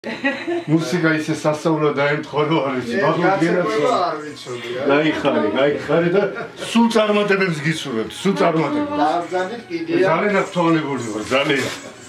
მუსიკა ისე სასწაულად დაემთხვა რომ არ ვიცი, არ ვიცოდი. გაიხარი და სულ წარმატებებს გისურვებთ, სულ წარმატებებს. დაბრძანეთ კიდია. ძალიან აქტუალებული ვარ, ძალიან.